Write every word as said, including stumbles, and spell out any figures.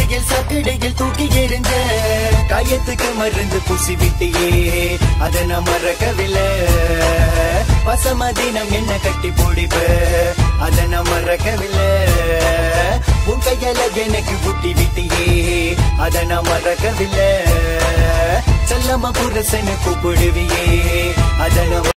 வெயில் சக்கடையில் தூக்கி எறிஞ்ச காயத்துக்கு மருந்து பூசி விட்டியே அதை நான் மறக்கவில்லை. பசம தினம் என்ன கட்டி பிடிப்ப அதை நான் மறக்கவில்லை. உன் கையால எனக்கு புட்டி விட்டியே அதை நான் மறக்கவில்லை. செல்லம்மா புருஷனை கூப்பிடுவியே அதை நான்